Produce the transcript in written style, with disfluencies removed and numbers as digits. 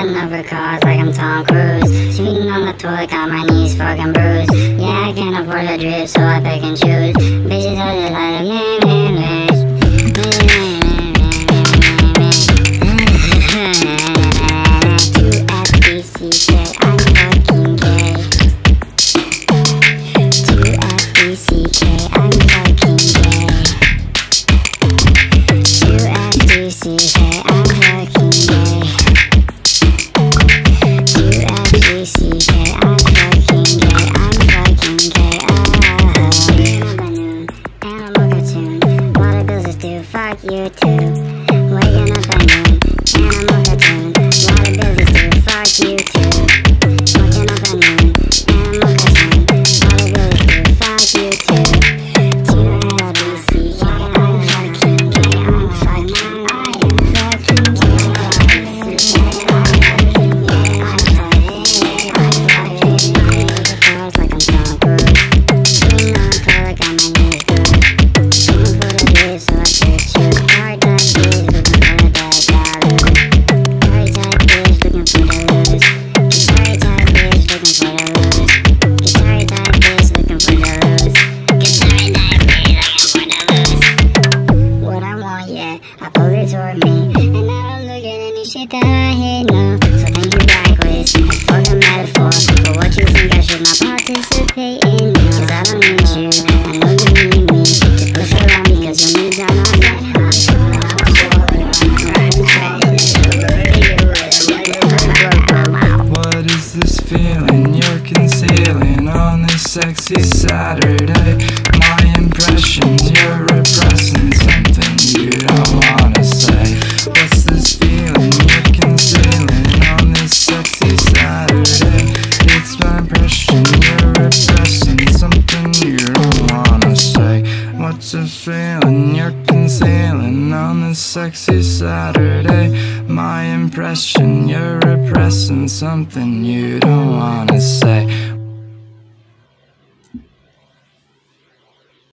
Flying over cars like I'm Tom Cruise. Shooting on the toilet, got my knees fucking bruised. Yeah, I can't afford a drip, so I pick and choose. Bitches are just like, fuck you too. Waking up at noon, and I'm on cartoon. Lot of business do, fuck you too. Waking up at noon, and I'm on cartoon. Lot of business do, fuck you too. T-S-B-C-K, I'm fucking gay, I'm fucking, I am fucking gay. Like I'm Tom Cruise. Shooting on the toilet, got my knees bruised. Shooting for the drip, so I toward me, and I don't look at any shit that I hate, no. So thank you, blacklist. That's fucking metaphor for what you think I should not participate in. Cause I don't need you, I know you need me to push around because your needs are not met. What is this feeling you're concealing on this sexy Saturday? My impressions, you're repressing something you don't wanna say. What's this feeling you're concealing on this sexy Saturday? It's my impression, you're repressing something you don't wanna say. What's this feeling you're concealing on this sexy Saturday? My impression, you're repressing something you don't wanna say.